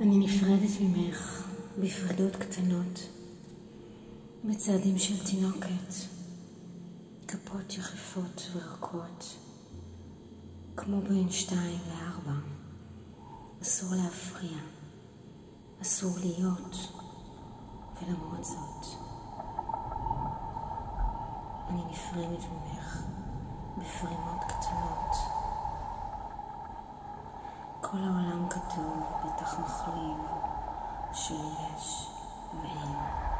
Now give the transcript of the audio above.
אני נפרדת ממך בפרידות קטנות, בצעדים של תינוקת, כפות יחפות ורקות, כמו בין 2 ל-4. אסור להפריע, אסור להיות, ולמרות זאת, אני נפרמת ממך בפרימות קטנות. כל העולם כתוב בתוך מחליב של יש ואין.